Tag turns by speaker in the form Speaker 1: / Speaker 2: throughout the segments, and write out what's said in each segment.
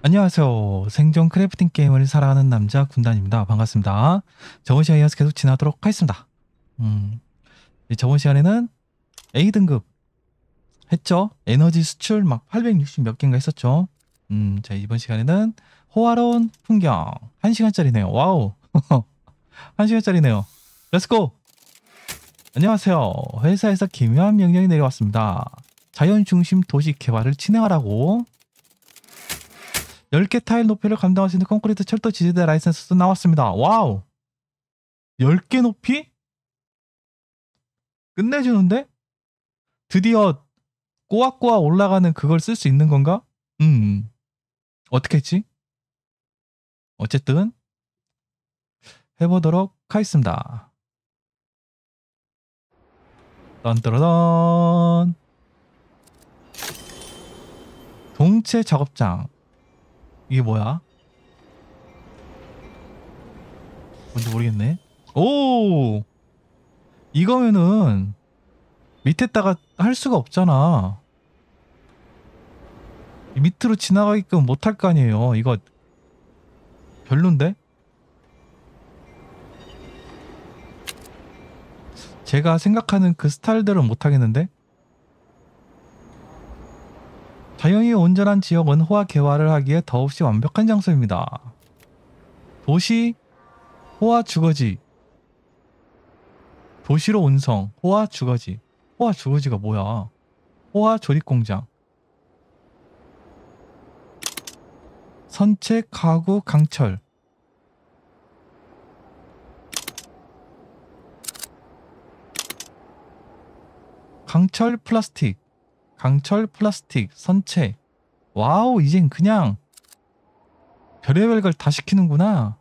Speaker 1: 안녕하세요. 생존 크래프팅 게임을 사랑하는 남자 군단입니다. 반갑습니다. 저번 시간에 이어서 계속 진행하도록 하겠습니다. 음, 저번 시간에는 A등급 했죠? 에너지 수출 막 860 몇 개인가 했었죠? 자, 이번 시간에는 호화로운 풍경 1시간짜리네요. 와우. 1시간짜리네요. 렛츠고! 안녕하세요. 회사에서 기묘한 명령이 내려왔습니다. 자연 중심 도시 개발을 진행하라고 10개 타일 높이를 감당할 수 있는 콘크리트 철도 지지대 라이센스도 나왔습니다. 와우! 10개 높이? 끝내주는데? 드디어 꼬악꼬악 올라가는 그걸 쓸 수 있는 건가? 어떻게 했지? 어쨌든 해보도록 하겠습니다. 던더러던 동체 작업장. 이게 뭐야? 뭔지 모르겠네. 오! 이거면은 밑에다가 할 수가 없잖아. 밑으로 지나가게끔 못할 거 아니에요. 이거 별론데? 제가 생각하는 그 스타일대로 못하겠는데? 자연이 온전한 지역은 호화 개화를 하기에 더없이 완벽한 장소입니다. 도시, 호화 주거지. 도시로 운성, 호화 주거지. 호화 주거지가 뭐야? 호화 조립공장. 선체, 가구, 강철. 강철 플라스틱. 강철 플라스틱. 선체. 와우, 이젠 그냥 별의별 걸 다 시키는구나.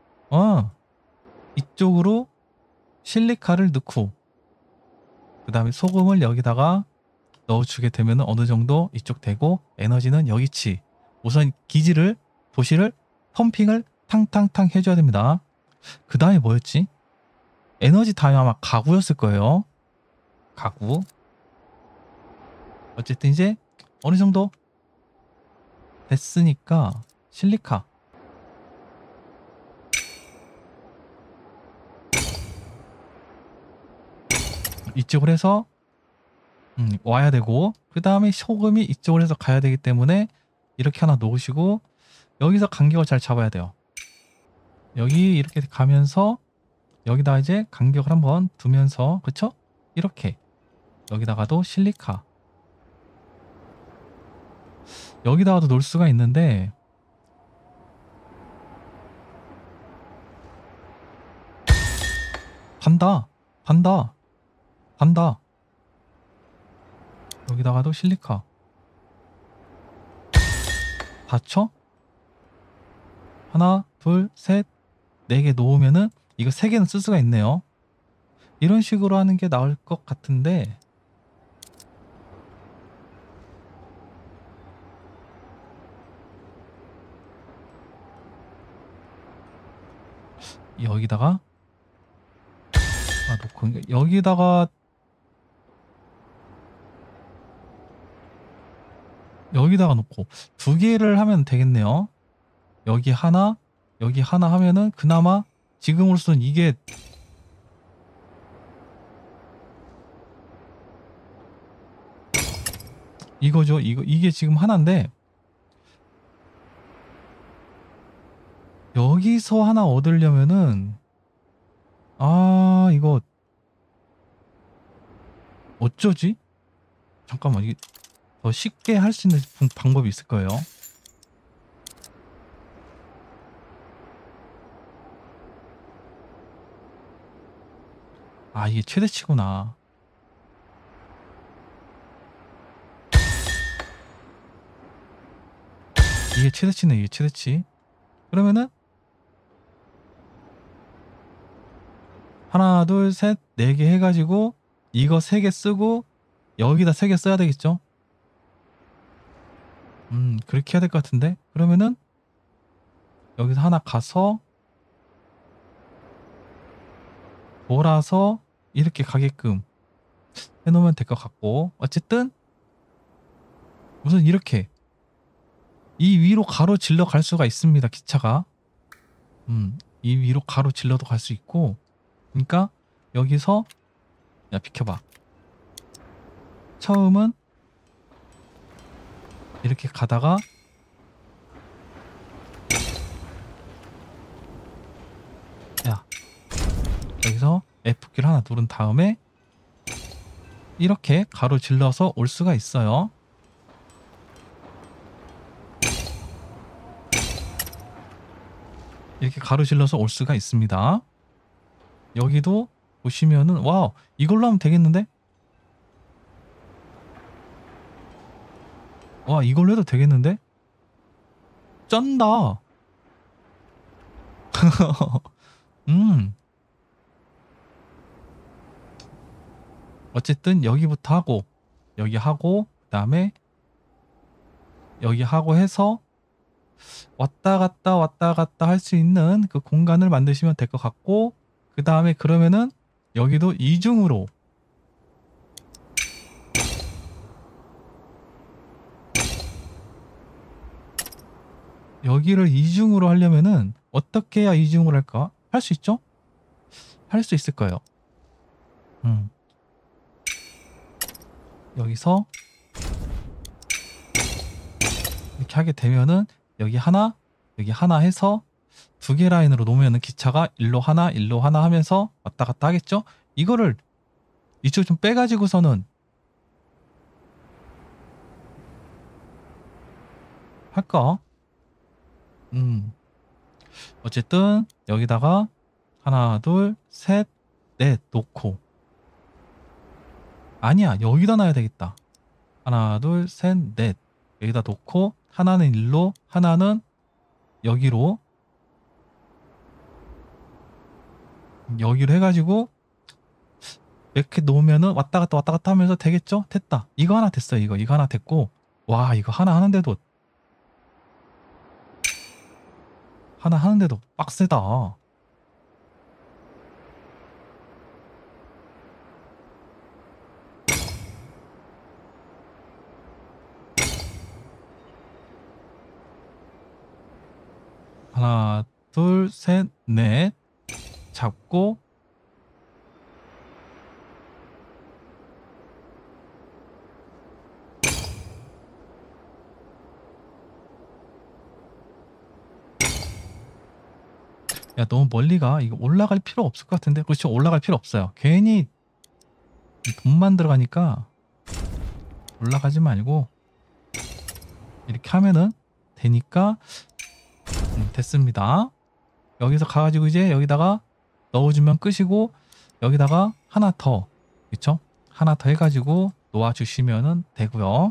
Speaker 1: 이쪽으로 실리카를 넣고 그 다음에 소금을 여기다가 넣어주게 되면 어느 정도 이쪽 되고 에너지는 여기치. 우선 기지를 도시를 펌핑을 탕탕탕 해줘야 됩니다. 그 다음에 뭐였지? 에너지 다음에 아마 가구였을 거예요. 가구. 어쨌든 이제 어느 정도 됐으니까 실리카. 이쪽으로 해서 와야 되고 그 다음에 소금이 이쪽으로 해서 가야 되기 때문에 이렇게 하나 놓으시고 여기서 간격을 잘 잡아야 돼요. 여기 이렇게 가면서 여기다 이제 간격을 한번 두면서 그쵸? 이렇게 여기다가도 실리카 여기다가도 놓을 수가 있는데 간다 간다 간다 여기다가도 실리카 받쳐? 하나 둘 셋 네 개 놓으면은 이거 세 개는 쓸 수가 있네요. 이런 식으로 하는 게 나을 것 같은데 여기다가 놓고 여기다가 놓고 두 개를 하면 되겠네요. 여기 하나 여기 하나 하면은 그나마 지금으로서는 이게 이거죠. 이게 지금 하나인데 여기서 하나 얻으려면은 이거 어쩌지? 잠깐만 이게 더 쉽게 할 수 있는 방법이 있을 거예요. 이게 최대치구나. 이게 최대치네. 이게 최대치. 그러면은 하나 둘 셋 네 개 해가지고 이거 세 개 쓰고 여기다 세 개 써야 되겠죠? 그렇게 해야 될 것 같은데 그러면은 여기서 하나 가서 돌아서 이렇게 가게끔 해놓으면 될 것 같고 어쨌든 우선 이렇게 이 위로 가로질러 갈 수가 있습니다. 기차가. 이 위로 가로질러도 갈 수 있고. 그러니까 여기서 야 비켜봐. 처음은 이렇게 가다가 야 여기서 F키를 하나 누른 다음에 이렇게 가로질러서 올 수가 있어요. 이렇게 가로질러서 올 수가 있습니다. 여기도 보시면은 와우 이걸로 하면 되겠는데? 와 이걸로 해도 되겠는데? 쩐다. 음 어쨌든 여기부터 하고 여기 하고 그다음에 여기 하고 해서 왔다 갔다 할 수 있는 그 공간을 만드시면 될 것 같고 그 다음에 그러면은 여기도 이중으로 여기를 이중으로 하려면은 어떻게 해야 이중으로 할까? 할 수 있죠? 할 수 있을 거예요. 여기서 이렇게 하게 되면은 여기 하나 해서 두 개 라인으로 놓으면은 기차가 일로 하나 하면서 왔다 갔다 하겠죠? 이거를 이쪽 좀 빼가지고서는 할까? 어쨌든 여기다가 하나 둘 셋 넷 놓고 아니야 여기다 놔야 되겠다. 하나 둘 셋 넷 여기다 놓고 하나는 일로 하나는 여기로 해가지고 이렇게 놓으면은 왔다 갔다 하면서 되겠죠? 됐다. 이거 하나 됐어요. 이거 하나 됐고 와 이거 하나 하는데도 빡세다. 하나 둘 셋 넷 잡고 야 너무 멀리 가. 이거 올라갈 필요 없을 것 같은데. 그렇죠. 올라갈 필요 없어요. 괜히 돈만 들어가니까 올라가지 말고 이렇게 하면은 되니까 됐습니다. 여기서 가가지고 이제 여기다가 넣어주면 끝이고 여기다가 하나 더 그쵸? 하나 더 해가지고 놓아주시면은 되고요.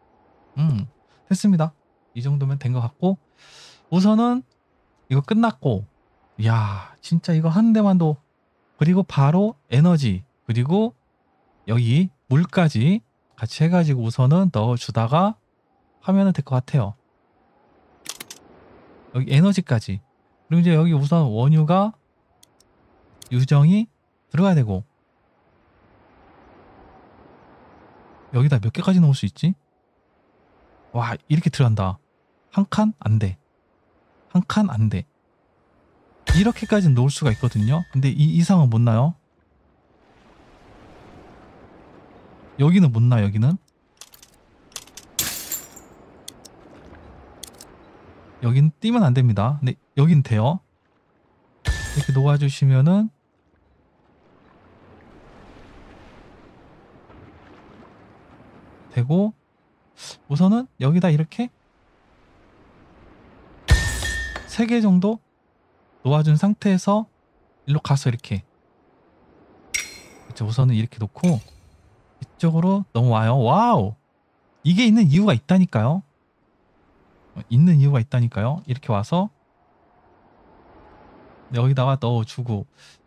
Speaker 1: 됐습니다. 이 정도면 된 것 같고 우선은 이거 끝났고 이야 진짜 이거 한 대만도 그리고 바로 에너지 그리고 여기 물까지 같이 해가지고 우선은 넣어주다가 하면은 될 것 같아요. 여기 에너지까지 그리고 이제 여기 우선 원유가 유정이 들어가야 되고 여기다 몇 개까지 넣을 수 있지? 와 이렇게 들어간다. 한 칸? 안 돼. 한 칸? 안 돼. 이렇게까지 놓을 수가 있거든요. 근데 이 이상은 못 나요. 여기는 못 나. 여기는 띄면 안 됩니다. 근데 여긴 돼요. 이렇게 놓아주시면은 되고 우선은 여기다 이렇게 3개 정도 놓아준 상태에서 일로 가서 이렇게 그쵸, 우선은 이렇게 놓고 이쪽으로 넘어와요. 와우 이게 있는 이유가 있다니까요. 이렇게 와서 여기다가 넣어주고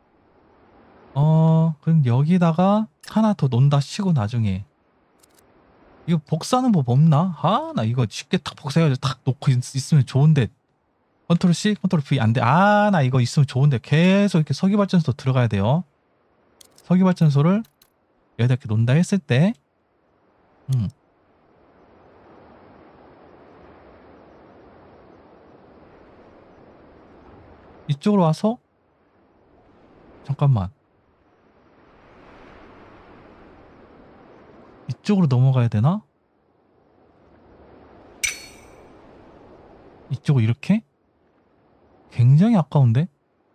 Speaker 1: 그럼 여기다가 하나 더 놓는다 치고 나중에 이거 복사하는 법 없나? 아 나 이거 쉽게 탁 복사해가지고 탁 놓고 있으면 좋은데 컨트롤 C 컨트롤 V 안 돼. 아 나 이거 있으면 좋은데 계속 이렇게 석유발전소 들어가야 돼요. 석유발전소를 여기다 이렇게 놓는다 했을 때 이쪽으로 와서 잠깐만 이쪽으로 넘어가야 되나? 이쪽으로 이렇게? 굉장히 아까운데?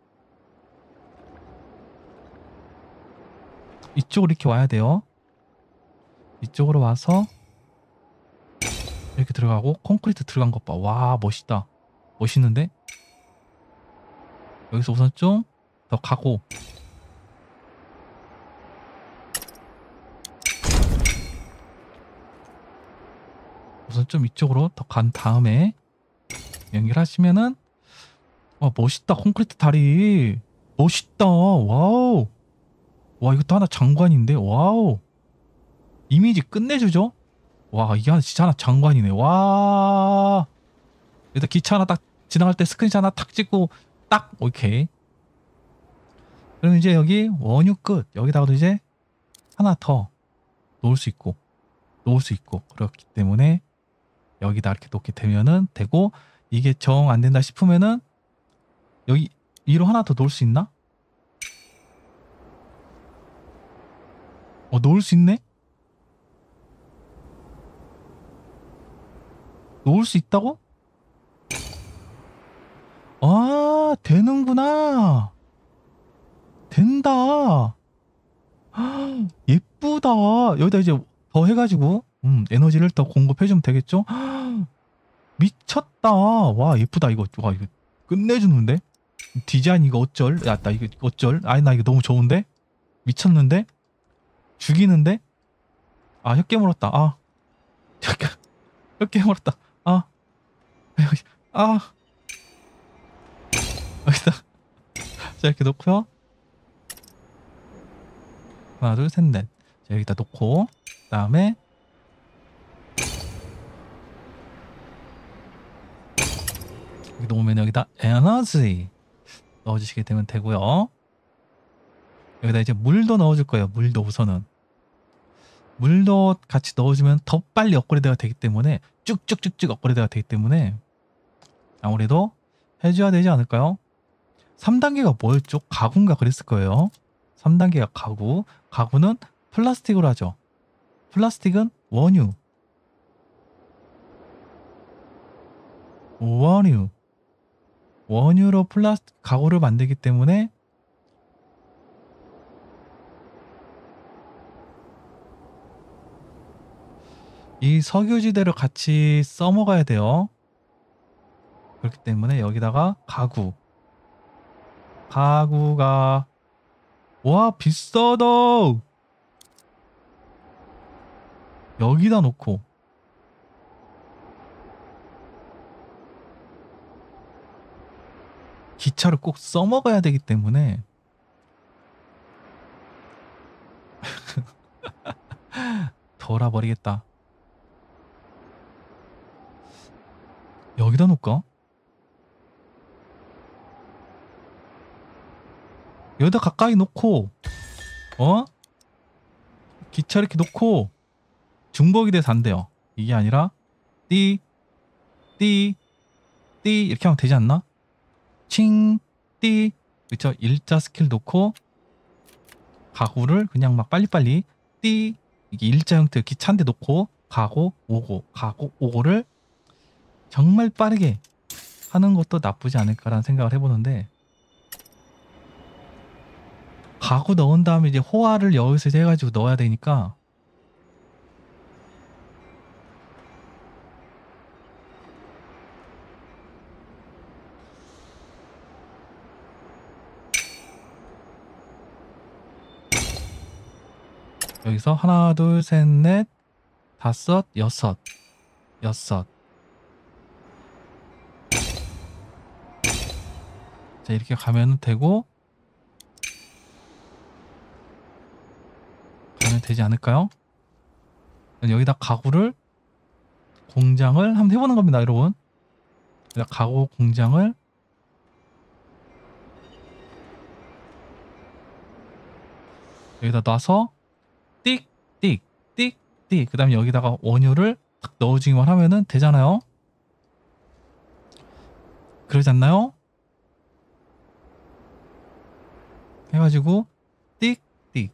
Speaker 1: 이쪽으로 이렇게 와야 돼요. 이쪽으로 와서 이렇게 들어가고 콘크리트 들어간 것 봐. 와 멋있다. 멋있는데? 여기서 우선 좀 더 가고 우선 좀 이쪽으로 더 간 다음에 연결하시면은 멋있다. 콘크리트 다리 멋있다. 와우. 와 이것도 하나 장관인데. 와우. 이미지 끝내주죠. 와 이게 진짜 하나 장관이네. 와 일단 기차 하나 딱 지나갈 때 스크린샷 하나 탁 찍고 딱 오케이. 그럼 이제 여기 원유 끝 여기다가도 이제 하나 더 놓을 수 있고 그렇기 때문에 여기다 이렇게 놓게 되면은 되고 이게 정 안 된다 싶으면은 여기 위로 하나 더 놓을 수 있나? 놓을 수 있네? 놓을 수 있다고? 아 되는구나. 된다. 예쁘다. 여기다 이제 더 해가지고 에너지를 더 공급해주면 되겠죠? 미쳤다. 와 예쁘다 이거. 와 이거 끝내주는데? 디자인 이거 어쩔? 야 나 이거 어쩔? 아니 나 이거 너무 좋은데? 미쳤는데? 죽이는데? 아 혀 깨물었다. 혀 깨물었다. 여기 여기다 자 이렇게 놓고요. 하나 둘 셋 넷. 자 여기다 놓고 그다음에 여기 놓으면 여기다 에너지 넣어주시게 되면 되고요. 여기다 이제 물도 넣어줄 거예요. 물도 우선은 물도 같이 넣어주면 더 빨리 업그레이드가 되기 때문에 쭉쭉쭉쭉 업그레이드가 되기 때문에 아무래도 해줘야 되지 않을까요? 3단계가 뭐였죠? 가구인가 그랬을 거예요. 3단계가 가구. 가구는 플라스틱으로 하죠. 플라스틱은 원유. 원유로 플라스틱 가구를 만들기 때문에 이 석유지대를 같이 써먹어야 돼요. 그렇기 때문에 여기다가 가구가 와 비싸다. 여기다 놓고 기차를 꼭 써먹어야 되기 때문에 돌아버리겠다. 여기다 놓을까? 여기다 가까이 놓고 기차 이렇게 놓고 중복이 돼서 안 돼요. 이게 아니라 띠 이렇게 하면 되지 않나? 칭 그쵸? 일자 스킬 놓고 가구를 그냥 막 빨리빨리 이게 일자 형태 기차 한 대 놓고 가고 오고를 정말 빠르게 하는 것도 나쁘지 않을까라는 생각을 해보는데 가구 넣은 다음에 이제 호화를 여기서 해가지고 넣어야 되니까 여기서 하나 둘 셋 넷 다섯 여섯 자 이렇게 가면 되고 가면 되지 않을까요? 여기다 가구를 공장을 한번 해보는 겁니다 여러분. 여기다 가구 공장을 여기다 놔서 띡 그 다음에 여기다가 원유를 딱 넣어주기만 하면은 되잖아요. 그러지 않나요? 해가지고 띡띡.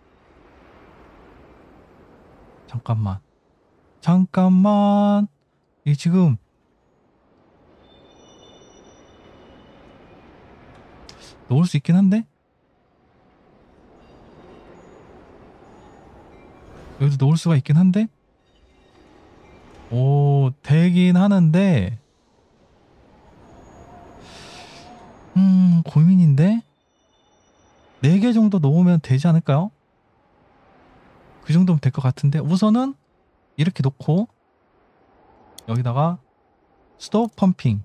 Speaker 1: 잠깐만. 이게 지금 놓을 수 있긴 한데 여기도 놓을 수가 있긴 한데 오 되긴 하는데 고민인데 4개 정도 놓으면 되지 않을까요? 그 정도면 될 것 같은데 우선은 이렇게 놓고 여기다가 스톱 펌핑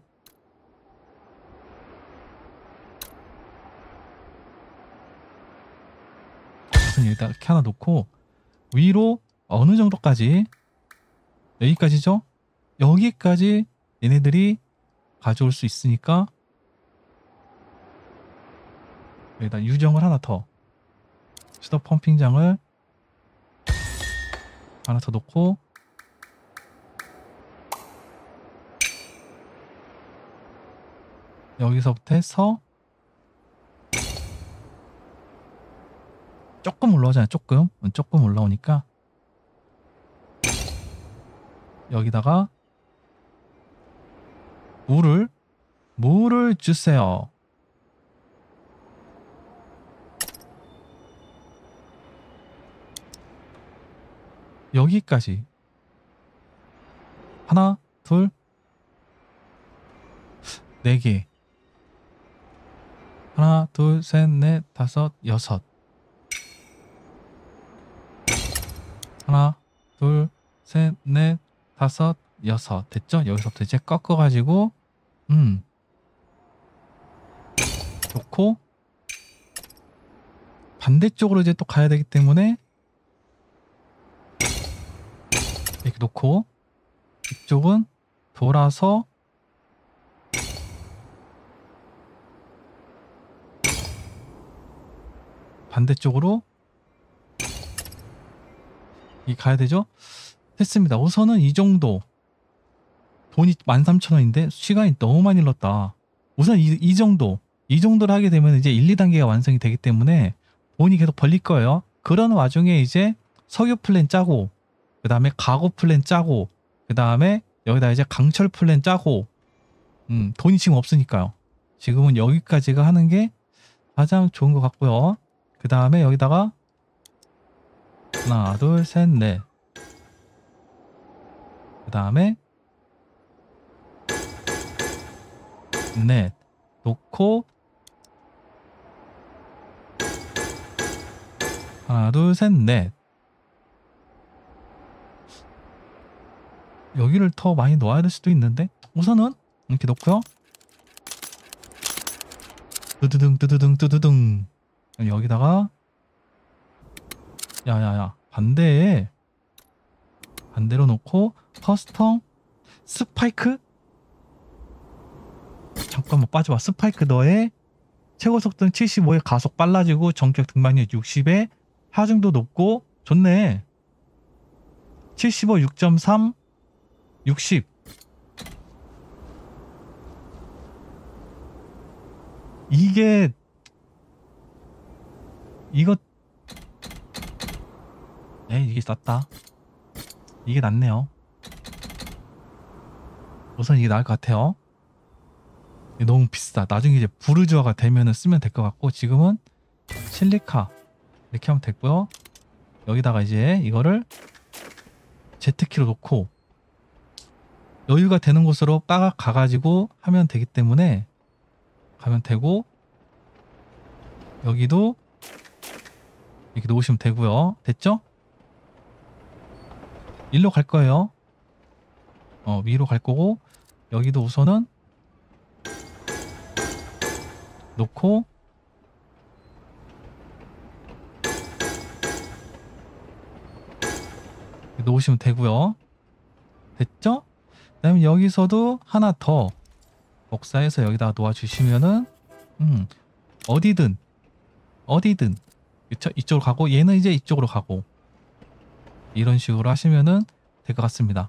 Speaker 1: 우선 여기다 이렇게 하나 놓고 위로 어느 정도까지 여기까지죠? 여기까지 얘네들이 가져올 수 있으니까 여기다 유정을 하나 더 스톱 펌핑장을 하나 더 놓고 여기서부터 해서 조금 올라오잖아요. 조금 올라오니까 여기다가 물을 주세요. 여기까지 하나, 둘, 4개 하나, 둘, 셋, 넷, 다섯, 여섯 하나, 둘, 셋, 넷, 다섯, 여섯 됐죠? 여기서부터 이제 꺾어가지고 놓고 반대쪽으로 이제 또 가야 되기 때문에 이렇게 놓고 이쪽은 돌아서 반대쪽으로 이 가야 되죠? 됐습니다. 우선은 이 정도 돈이 13,000원인데 시간이 너무 많이 흘렀다. 우선 이 정도를 하게 되면 이제 1, 2단계가 완성이 되기 때문에 돈이 계속 벌릴 거예요. 그런 와중에 이제 석유 플랜 짜고 그 다음에 가구 플랜 짜고 그 다음에 여기다 이제 강철 플랜 짜고 돈이 지금 없으니까요. 지금은 여기까지가 하는 게 가장 좋은 것 같고요. 그 다음에 여기다가 하나, 둘, 셋, 넷. 그 다음에 넷 놓고 하나, 둘, 셋, 넷. 여기를 더 많이 넣어야 될 수도 있는데 우선은 이렇게 놓고요. 뜨드등 여기다가 야야야 반대로 놓고 커스텀 스파이크 잠깐만 빠져봐. 스파이크 너의 최고 속도는 75에 가속 빨라지고 전격 등반율 60에 하중도 높고 좋네. 75 6.3 60 이게 이거 이게 낫다. 이게 낫네요. 우선 이게 나을 것 같아요. 이게 너무 비싸. 나중에 이제 부르주아가 되면은 쓰면 될 것 같고 지금은 실리카 이렇게 하면 됐고요. 여기다가 이제 이거를 Z키로 놓고 여유가 되는 곳으로 빠각 가가지고 하면 되기 때문에 가면 되고 여기도 이렇게 놓으시면 되고요. 됐죠? 일로 갈 거예요. 위로 갈 거고 여기도 우선은 놓고 놓으시면 되고요. 됐죠? 그 다음에 여기서도 하나 더 복사해서 여기다 놓아주시면은 어디든 그쵸? 이쪽으로 가고 얘는 이제 이쪽으로 가고 이런 식으로 하시면은 될 것 같습니다.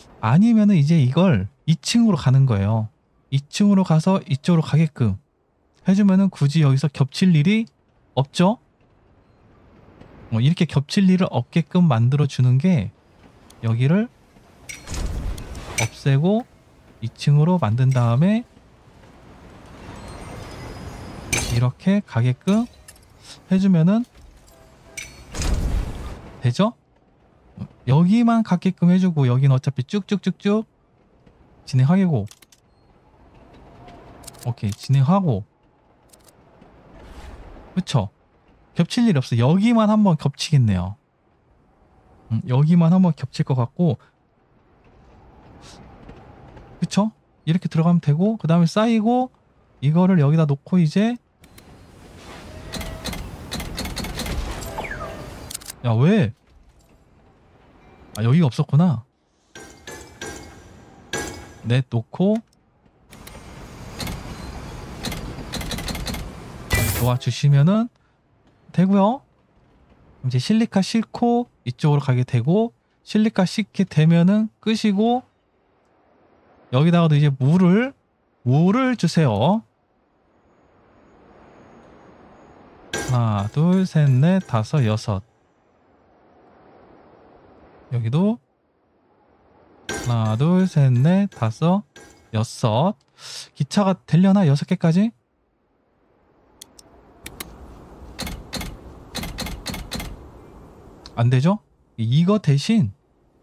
Speaker 1: 아니면은 이제 이걸 2층으로 가는 거예요. 2층으로 가서 이쪽으로 가게끔 해주면은 굳이 여기서 겹칠 일이 없죠. 이렇게 겹칠 일을 없게끔 만들어 주는 게 여기를 없애고 2층으로 만든 다음에 이렇게 가게끔 해주면은 되죠? 여기만 가게끔 해주고 여기는 어차피 쭉쭉쭉쭉 진행하겠고, 오케이, 진행하고. 그쵸? 겹칠 일 없어. 여기만 한번 겹치겠네요. 여기만 한번 겹칠 것 같고, 그쵸? 이렇게 들어가면 되고, 그 다음에 쌓이고, 이거를 여기다 놓고 이제, 야, 왜? 아, 여기가 없었구나. 넷 놓고 도와주시면은 되고요. 이제 실리카 싣고 이쪽으로 가게 되고, 실리카 싣게 되면은 끄시고, 여기다가도 이제 물을 주세요. 하나, 둘, 셋, 넷, 다섯, 여섯. 여기도 하나, 둘, 셋, 넷, 다섯, 여섯. 기차가 되려나? 6개까지? 안 되죠? 이거 대신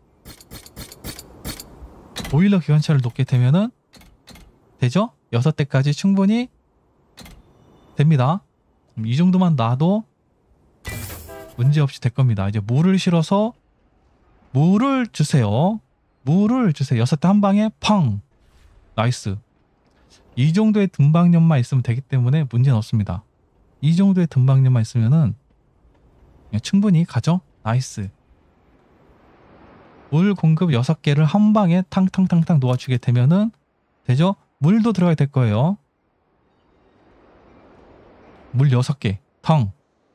Speaker 1: 보일러 기관차를 놓게 되면은 되죠? 6대까지 충분히 됩니다. 이 정도만 놔도 문제없이 될 겁니다. 이제 물을 실어서 물을 주세요. 물을 주세요. 6대 한 방에 팡! 나이스. 이 정도의 등방력만 있으면 되기 때문에 문제는 없습니다. 이 정도의 등방력만 있으면은 충분히 가죠? 나이스. 물 공급 6개를 한 방에 탕탕탕탕 놓아주게 되면은 되죠? 물도 들어가야 될 거예요. 물 6개. 탕.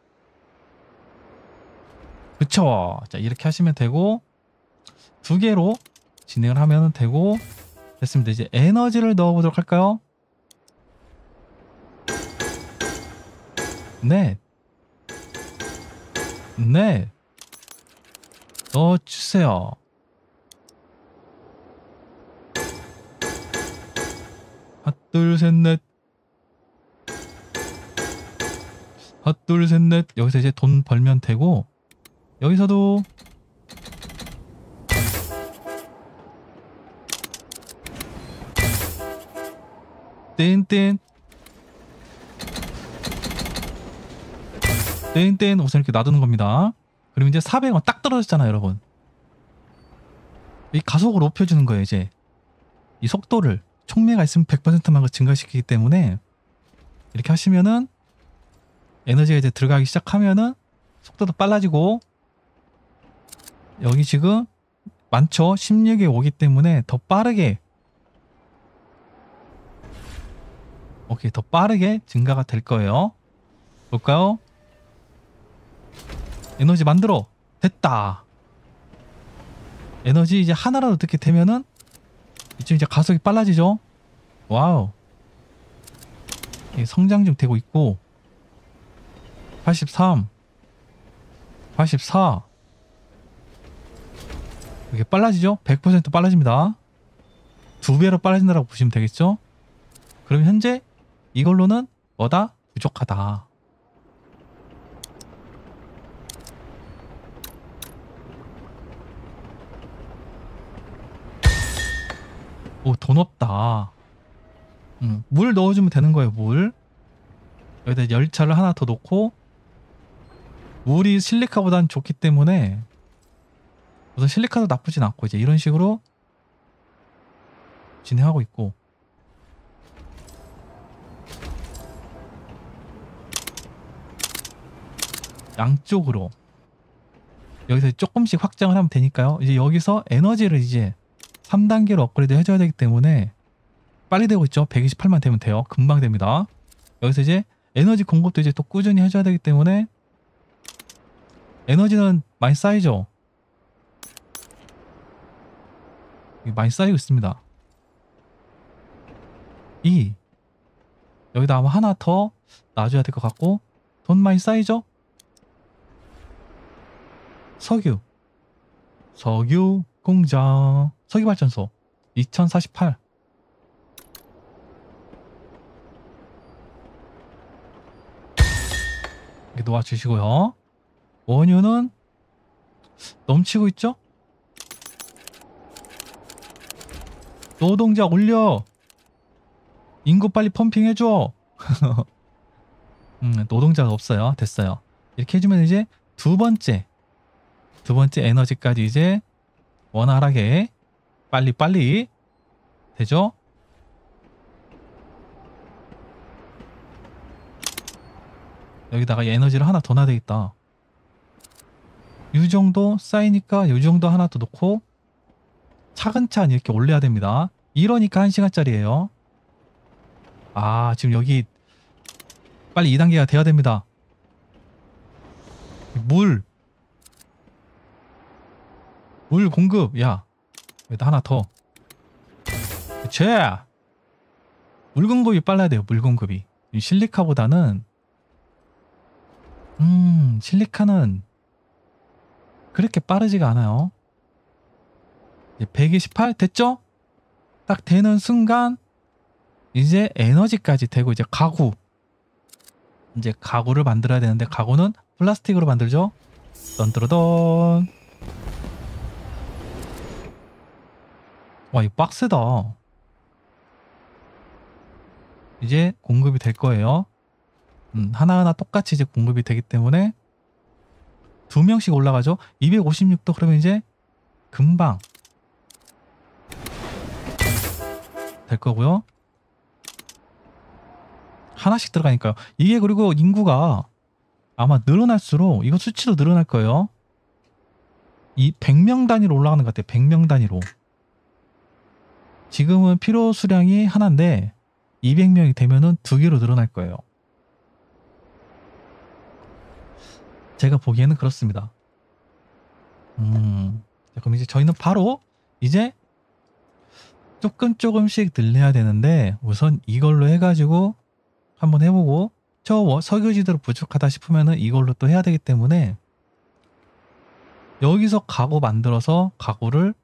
Speaker 1: 그쵸? 자, 이렇게 하시면 되고, 2개로 진행을 하면 되고, 됐습니다. 이제 에너지를 넣어보도록 할까요? 네. 네. 넣어주세요. 하나, 둘, 셋, 넷. 하나, 둘, 셋, 넷. 여기서 이제 돈 벌면 되고, 여기서도 뗀뗀 뗀뗀 우선 이렇게 놔두는 겁니다. 그리고 이제 400원 딱 떨어졌잖아요, 여러분. 이 가속을 높여주는 거예요. 이제 이 속도를 촉매가 있으면 100%만 증가시키기 때문에 이렇게 하시면은 에너지가 이제 들어가기 시작하면은 속도도 빨라지고, 여기 지금 많죠? 16에 오기 때문에 더 빠르게, 오케이, 더 빠르게 증가가 될 거예요. 볼까요? 에너지 만들어. 됐다. 에너지 이제 하나라도 어떻게 되면은 이쯤 이제 가속이 빨라지죠. 와우. 성장 중 되고 있고, 83, 84. 이게 빨라지죠? 100% 빨라집니다. 2배로 빨라진다고 보시면 되겠죠? 그럼 현재 이걸로는 뭐다? 부족하다. 오, 돈 없다. 물 넣어주면 되는 거예요, 물. 여기다 열차를 하나 더 놓고, 물이 실리카보다는 좋기 때문에 우선 실리카도 나쁘진 않고 이제 이런 식으로 진행하고 있고, 양쪽으로 여기서 조금씩 확장을 하면 되니까요. 이제 여기서 에너지를 이제 3단계로 업그레이드 해줘야 되기 때문에 빨리 되고 있죠. 128만 되면 돼요. 금방 됩니다. 여기서 이제 에너지 공급도 이제 또 꾸준히 해줘야 되기 때문에 에너지는 많이 쌓이죠. 많이 쌓이고 있습니다. 2, 여기다 아마 하나 더 놔줘야 될 것 같고, 돈 많이 쌓이죠? 석유 공장, 석유발전소 2048. 이렇게 놓아주시고요. 원유는 넘치고 있죠? 노동자 올려! 인구 빨리 펌핑해줘! 노동자가 없어요. 됐어요. 이렇게 해주면 이제 두 번째 에너지까지 이제 원활하게 빨리 되죠? 여기다가 에너지를 하나 더 놔야 되겠다. 이 정도 쌓이니까 이 정도 하나 더 놓고 차근차근 이렇게 올려야 됩니다. 이러니까 1시간짜리예요. 아, 지금 여기 빨리 2단계가 돼야 됩니다. 물 공급. 야, 여기다 하나 더. 그치? 물 공급이 빨라야 돼요. 물 공급이. 실리카보다는 실리카는 그렇게 빠르지가 않아요. 128 됐죠? 딱 되는 순간 이제 에너지까지 되고, 이제 가구를 만들어야 되는데, 가구는 플라스틱으로 만들죠. 던뜨러던. 와, 이거 빡세다. 이제 공급이 될 거예요. 하나하나 똑같이 이제 공급이 되기 때문에 2명씩 올라가죠. 256도. 그러면 이제 금방 될 거고요. 하나씩 들어가니까요. 이게, 그리고 인구가 아마 늘어날수록 이거 수치도 늘어날 거예요. 이 100명 단위로 올라가는 것 같아요. 100명 단위로. 지금은 필요 수량이 하나인데 200명이 되면은 2개로 늘어날 거예요. 제가 보기에는 그렇습니다. 그럼 이제 저희는 바로 이제 조금씩 늘려야 되는데, 우선 이걸로 해가지고 한번 해보고, 저 석유지대로 부족하다 싶으면은 이걸로 또 해야 되기 때문에, 여기서 가구 만들어서 가구를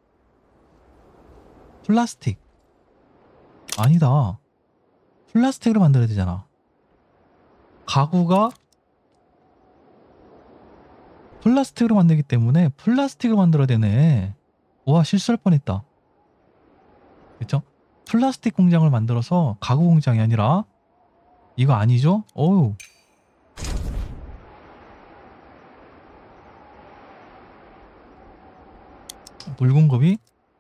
Speaker 1: 플라스틱, 아니다, 플라스틱으로 만들어야 되잖아. 가구가 플라스틱으로 만들기 때문에 플라스틱으로 만들어야 되네. 와, 실수할 뻔했다. 그쵸? 플라스틱 공장을 만들어서 가구 공장이 아니라, 이거 아니죠? 어우. 물 공급이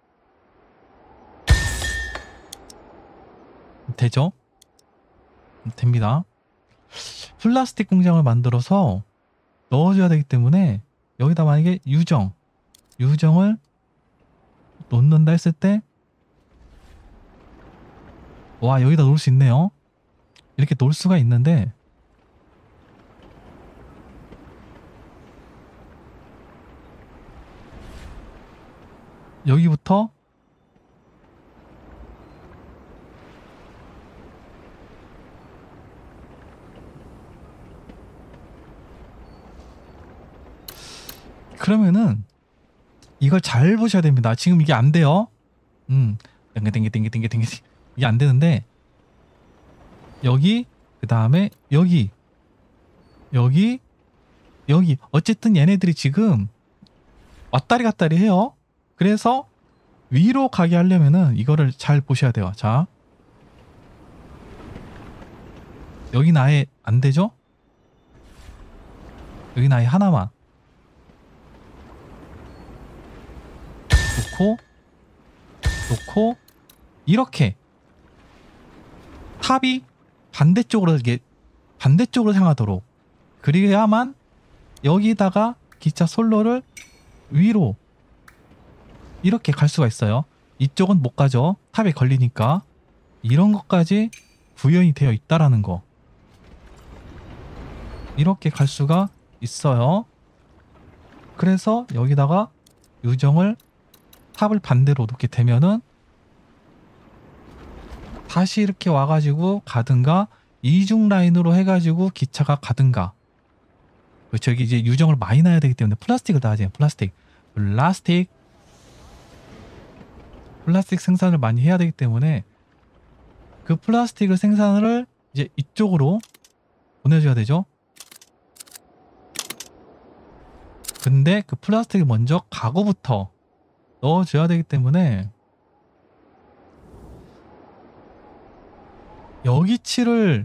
Speaker 1: 되죠? 됩니다. 플라스틱 공장을 만들어서 넣어줘야 되기 때문에, 여기다 만약에 유정을 놓는다 했을 때, 와, 여기다 놓을 수 있네요. 이렇게 놓을 수가 있는데, 여기부터 그러면은 이걸 잘 보셔야 됩니다. 지금 이게 안 돼요. 땡겨 이게 안 되는데, 여기, 그 다음에 여기 어쨌든 얘네들이 지금 왔다리 갔다리 해요. 그래서 위로 가게 하려면은 이거를 잘 보셔야 돼요. 자, 여긴 아예 안 되죠? 여긴 아예 하나만 놓고 이렇게 탑이 반대쪽으로 향하도록, 그래야만 여기다가 기차 선로를 위로 이렇게 갈 수가 있어요. 이쪽은 못 가죠. 탑에 걸리니까. 이런 것까지 구현이 되어 있다라는 거. 이렇게 갈 수가 있어요. 그래서 여기다가 유정을 탑을 반대로 놓게 되면은 다시 이렇게 와가지고 가든가 이중 라인으로 해가지고 기차가 가든가. 저기 이제 유정을 많이 놔야 되기 때문에 플라스틱을 다 하지. 플라스틱 생산을 많이 해야 되기 때문에 그 플라스틱을 생산을 이제 이쪽으로 보내줘야 되죠. 근데 그 플라스틱을 먼저 가구부터 넣어줘야 되기 때문에 여기치를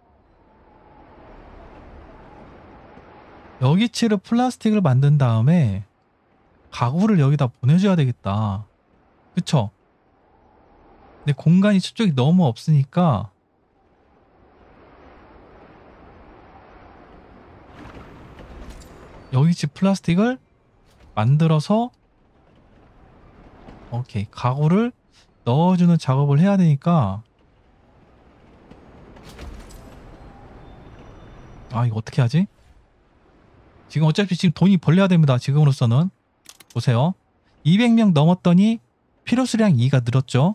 Speaker 1: 플라스틱을 만든 다음에 가구를 여기다 보내줘야 되겠다. 그쵸? 근데 공간이 저쪽이 너무 없으니까 여기치 플라스틱을 만들어서 오케이 가구를 넣어주는 작업을 해야 되니까 아 이거 어떻게 하지? 지금 어차피 지금 돈이 벌려야 됩니다. 지금으로서는 보세요. 200명 넘었더니 필요수량 2가 늘었죠.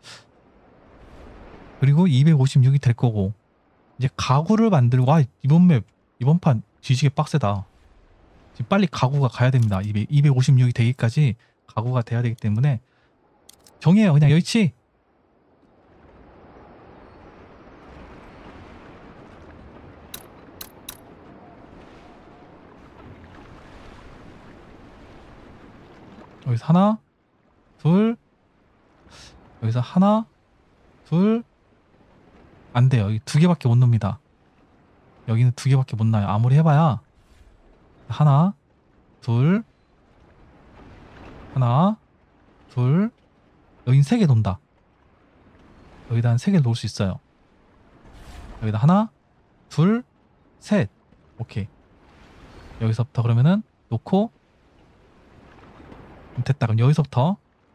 Speaker 1: 그리고 256이 될 거고 이제 가구를 만들고 와 이번 판 뒤지게 빡세다. 지금 빨리 가구가 가야 됩니다. 256이 되기까지 가구가 돼야 되기 때문에 정해요. 그냥 여기치. 여기서 하나 둘 여기서 하나 둘 안 돼요. 여기 2개밖에 못 넣습니다. 여기는 2개밖에 못 놔요. 아무리 해봐야 하나 둘 하나 둘 여긴 3개 논다. 여기다 한 3개 놓을 수 있어요. 여기다 하나 둘 셋 오케이. 여기서부터 그러면은 놓고 됐다. 그럼 여기서부터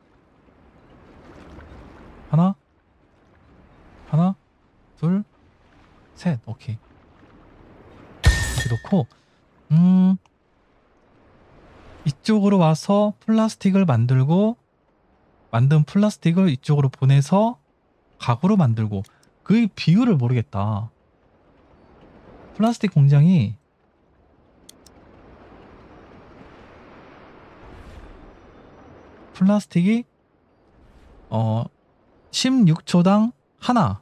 Speaker 1: 하나 둘 셋 오케이. 이렇게 놓고 이쪽으로 와서 플라스틱을 만들고 만든 플라스틱을 이쪽으로 보내서 가구로 만들고 그 비율을 모르겠다. 플라스틱 공장이 플라스틱이 16초당 하나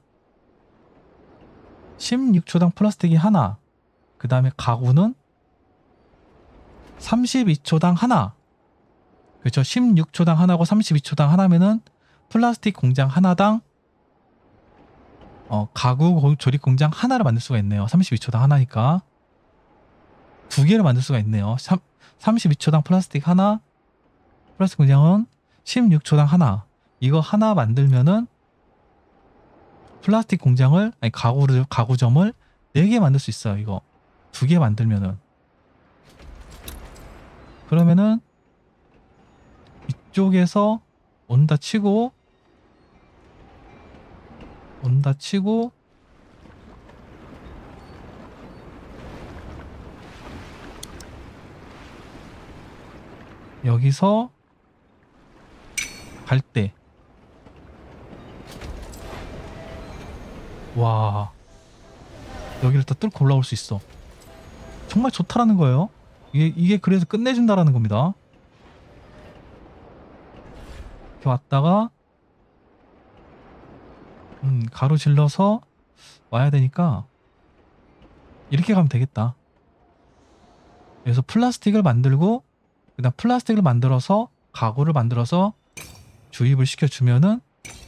Speaker 1: 16초당 플라스틱이 하나 그 다음에 가구는 32초당 하나 그렇죠. 16초당 하나고 32초당 하나면은 플라스틱 공장 하나당 가구 조립 공장 하나를 만들 수가 있네요. 32초당 하나니까 2개를 만들 수가 있네요. 32초당 플라스틱 하나 플라스틱 공장은 16초당 하나 이거 하나 만들면은 플라스틱 공장을 아니 가구점을 4개 만들 수 있어요. 이거 2개 만들면은 그러면은 이쪽에서 온다 치고 여기서 갈 때 와 여기를 또 뚫고 올라올 수 있어. 정말 좋다라는 거예요. 이게 그래서 끝내준다라는 겁니다. 이렇게 왔다가 가로질러서 와야 되니까 이렇게 가면 되겠다. 그래서 플라스틱을 만들고 그다음 플라스틱을 만들어서 가구를 만들어서 주입을 시켜주면은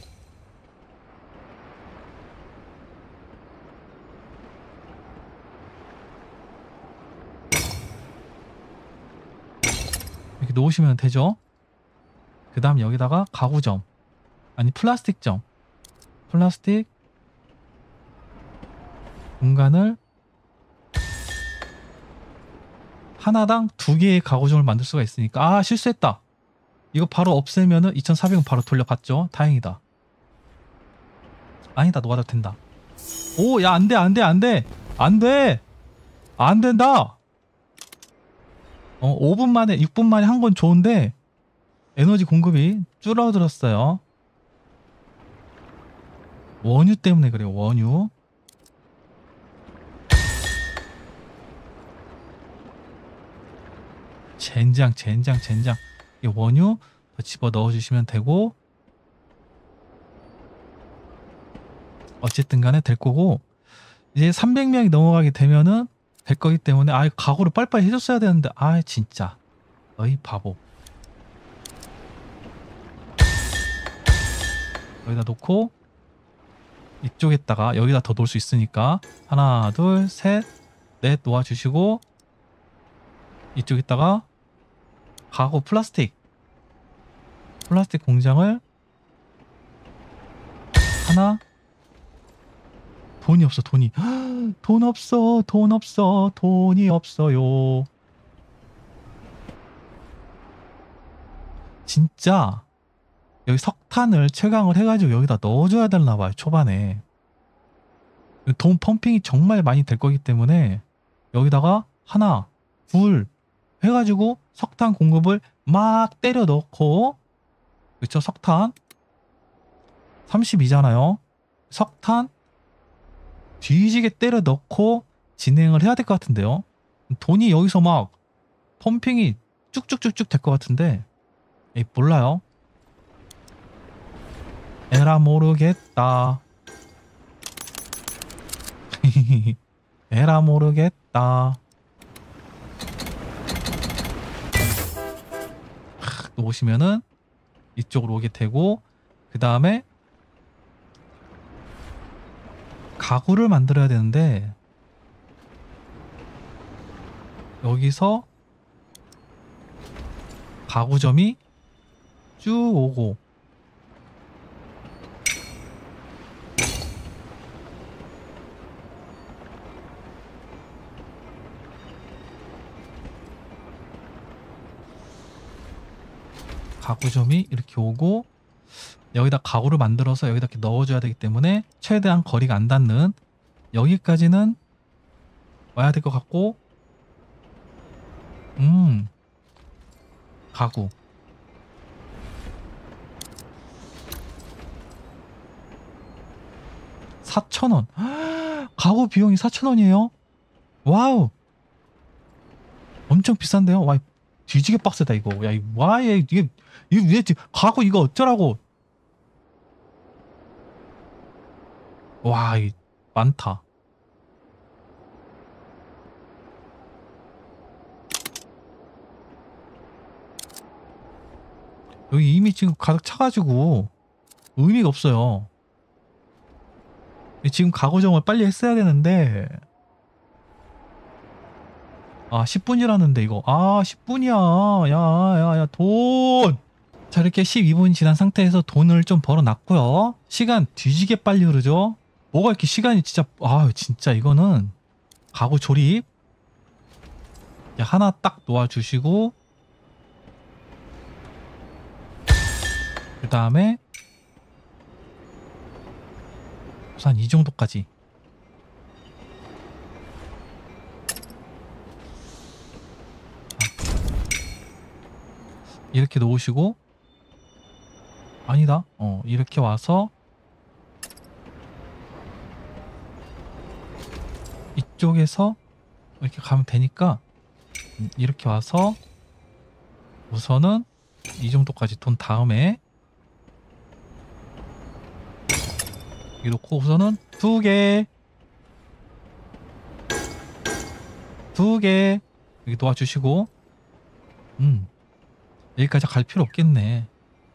Speaker 1: 이렇게 놓으시면 되죠. 그 다음 여기다가 가구점 아니 플라스틱점 플라스틱 공간을 하나당 2개의 가구점을 만들 수가 있으니까 실수했다. 이거 바로 없애면은 2400원 바로 돌려받죠. 다행이다. 아니다. 노가다 된다. 오 야 안돼 안 된다. 5분 만에 6분 만에 한 건 좋은데 에너지 공급이 줄어들었어요. 원유 때문에 그래요. 원유. 젠장. 이 원유 더 집어 넣어주시면 되고, 어쨌든 간에 될 거고, 이제 300명이 넘어가게 되면은 될 거기 때문에, 각오를 빨리빨리 해줬어야 되는데, 진짜. 어이, 바보. 여기다 놓고, 이쪽에다가, 여기다 더 놓을 수 있으니까, 하나, 둘, 셋, 넷 놓아주시고, 이쪽에다가, 가구 플라스틱 공장을 하나. 돈이 없어. 돈이 없어요. 진짜 여기 석탄을 채광을 해가지고 여기다 넣어줘야 되나봐요. 초반에 돈 펌핑이 정말 많이 될 거기 때문에 여기다가 하나 둘 해가지고 석탄 공급을 막 때려 넣고, 그쵸? 석탄 32잖아요. 석탄 뒤지게 때려 넣고 진행을 해야 될 것 같은데요. 돈이 여기서 막 펌핑이 쭉쭉쭉쭉 될 것 같은데, 몰라요. 에라 모르겠다. 에라 모르겠다. 오시면은 이쪽으로 오게 되고, 그 다음에 가구를 만들어야 되는데, 여기서 가구점이 쭉 오고, 가구점이 이렇게 오고, 여기다 가구를 만들어서 여기다 이렇게 넣어줘야 되기 때문에 최대한 거리가 안 닿는 여기까지는 와야 될 것 같고, 가구 4,000원. 가구 비용이 4,000원이에요? 와우, 엄청 비싼데요? 와, 뒤지게 빡세다 이거. 야, 이게 왜 가구 이거 어쩌라고. 와, 이 많다. 여기 이미 지금 가득 차가지고 의미가 없어요. 지금 가구점을 빨리 했어야 되는데, 10분이라는데 이거. 10분이야. 야, 돈. 자, 이렇게 12분 지난 상태에서 돈을 좀 벌어놨고요. 시간 뒤지게 빨리 흐르죠. 뭐가 이렇게 시간이 진짜, 진짜 이거는 가구 조립 하나 딱 놓아주시고, 그 다음에 우선 이 정도까지. 이렇게 놓으시고, 아니다. 이렇게 와서 이쪽에서 이렇게 가면 되니까, 이렇게 와서 우선은 이 정도까지 돈 다음에 여기 놓고, 우선은 두 개 여기 놓아주시고, 여기까지 갈 필요 없겠네.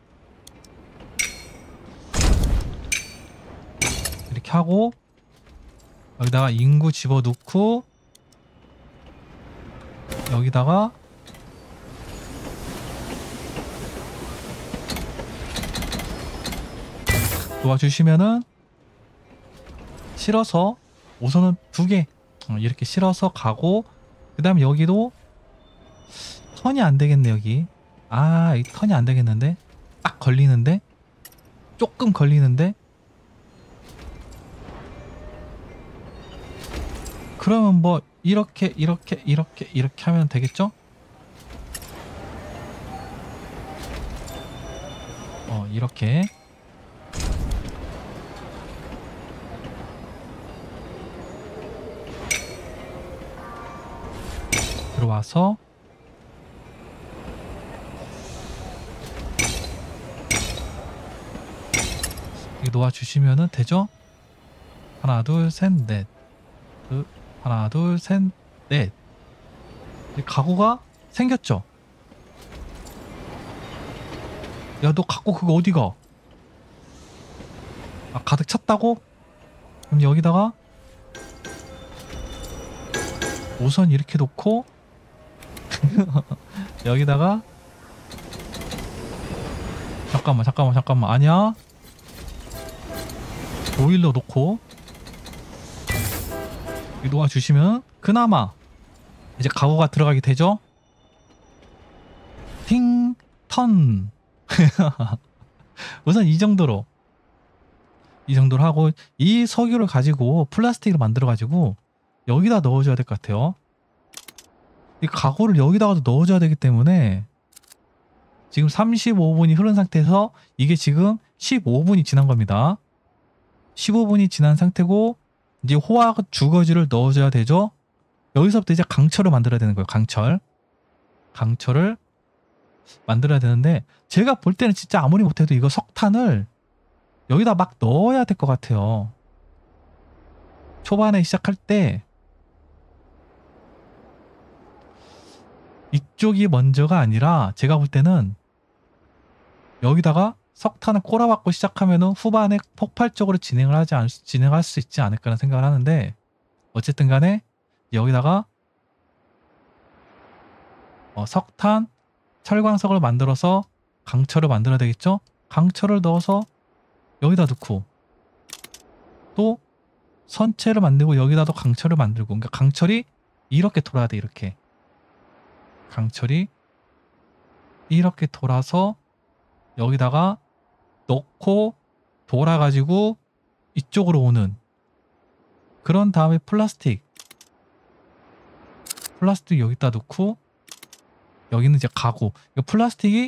Speaker 1: 이렇게 하고 여기다가 인구 집어넣고, 여기다가 놓아주시면은 실어서 우선은 두 개 이렇게 실어서 가고, 그 다음에 여기도 턴이 안 되겠네. 여기 이 턴이 안 되겠는데, 딱 걸리는데, 조금 걸리는데. 그러면 뭐 이렇게 하면 되겠죠? 이렇게 와서 이렇게 놓아주시면은 되죠? 하나 둘 셋 넷 하나 둘 셋 넷 가구가 생겼죠? 야, 너 갖고 그거 어디가? 아, 가득 찼다고? 그럼 여기다가 우선 이렇게 놓고 여기다가 잠깐만 아니야, 보일러 놓고 놓아주시면 그나마 이제 가구가 들어가게 되죠. 팅턴 우선 이 정도로 하고, 이 석유를 가지고 플라스틱을 만들어 가지고 여기다 넣어줘야 될 것 같아요. 이 가구를 여기다가도 넣어줘야 되기 때문에 지금 35분이 흐른 상태에서 이게 지금 15분이 지난 겁니다. 15분이 지난 상태고 이제 호화 주거지를 넣어줘야 되죠. 여기서부터 이제 강철을 만들어야 되는 거예요. 강철을 만들어야 되는데, 제가 볼 때는 진짜 아무리 못해도 이거 석탄을 여기다 막 넣어야 될 것 같아요. 초반에 시작할 때 이쪽이 먼저가 아니라 제가 볼 때는 여기다가 석탄을 꼬라박고 시작하면은 후반에 폭발적으로 진행할 수 있지 않을까라는 생각을 하는데, 어쨌든 간에 여기다가 석탄, 철광석을 만들어서 강철을 만들어야 되겠죠? 강철을 넣어서 여기다 넣고 또 선체를 만들고 여기다도 강철을 만들고, 그러니까 강철이 이렇게 돌아야 돼. 이렇게 강철이 이렇게 돌아서 여기다가 넣고 돌아가지고 이쪽으로 오는, 그런 다음에 플라스틱 여기다 넣고 여기는 이제 가구, 플라스틱이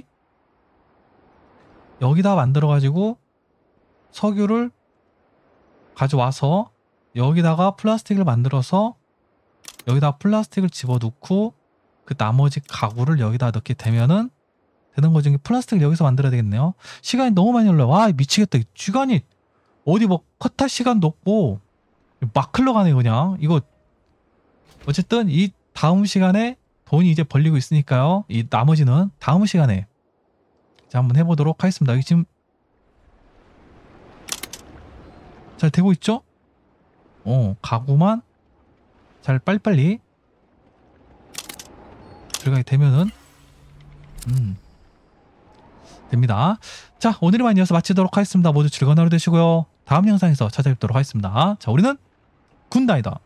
Speaker 1: 여기다 만들어 가지고 석유를 가져와서 여기다가 플라스틱을 만들어서 여기다 플라스틱을 집어넣고 그 나머지 가구를 여기다 넣게 되면은 되는 거죠. 플라스틱을 여기서 만들어야 되겠네요. 시간이 너무 많이 흘러요. 와, 미치겠다. 시간이 어디 뭐 컷할 시간도 없고 막 흘러가네 그냥. 이거 어쨌든 이 다음 시간에 돈이 이제 벌리고 있으니까요. 이 나머지는 다음 시간에 자 한번 해보도록 하겠습니다. 여기 지금 잘 되고 있죠? 가구만 잘 빨리빨리 들어가게 되면은 됩니다. 자, 오늘만 이어서 마치도록 하겠습니다. 모두 즐거운 하루 되시고요. 다음 영상에서 찾아뵙도록 하겠습니다. 자, 우리는 군단이다.